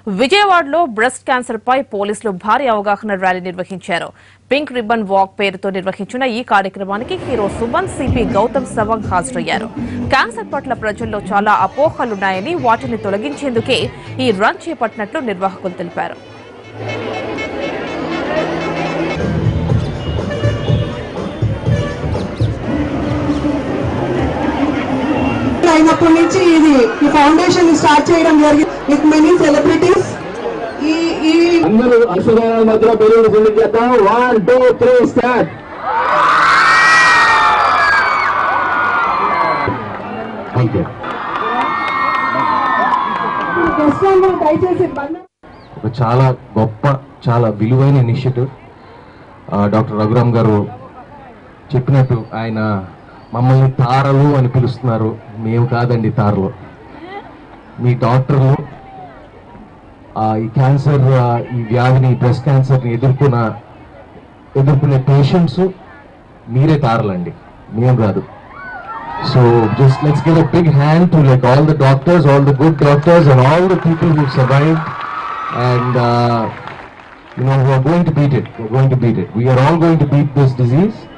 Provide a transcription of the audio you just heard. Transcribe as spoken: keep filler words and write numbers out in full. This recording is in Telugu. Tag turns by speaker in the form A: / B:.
A: విజయవాడలో బ్రెస్ట్ క్యాన్సర్ పై పోలీసులు భారీ అవగాహన ర్యాలీ నిర్వహించారు. పింక్ రిబ్బన్ వాక్ పేరుతో నిర్వహించిన ఈ కార్యక్రమానికి హీరో సుమంత్, సిపి గౌతమ్ సవాంగ్ హాజరయ్యారు. క్యాన్సర్ పట్ల ప్రజల్లో చాలా అపోహలున్నాయని వాటిని తొలగించేందుకే ఈ రన్ చేపట్టినట్లు నిర్వాహకులు తెలిపారు.
B: అయినప్పటి నుంచి ఇది ఈ ఫౌండేషన్ స్టార్ట్ చేయడం జరిగింది విత్ మెనీ సెలబ్రిటీస్. ఈ ఈ
C: అందరూ అశ్వగాల మధ్యలో బెలూన్ సెలెక్ట్ చేద్దాం. One two three start.
B: దయచేసి
D: ఒక చాలా గొప్ప చాలా విలువైన ఇనిషియేటివ్ డాక్టర్ రఘురామ్ గారు చెప్పినట్టు ఆయన మమ్మల్ని తారలు అని పిలుస్తున్నారు. మేము కాదండి తారలు, మీ డాక్టర్లు. ఈ క్యాన్సర్ ఈ వ్యాధిని బ్రెస్ట్ క్యాన్సర్ని ఎదుర్కొన్న ఎదుర్కొనే పేషెంట్స్ మీరే తారలండి, మేము కాదు. So just let's give a big hand to like all the doctors, all the good doctors and all the people who survived and you know who are going to beat it. We're going to beat it. We are all going to beat this disease.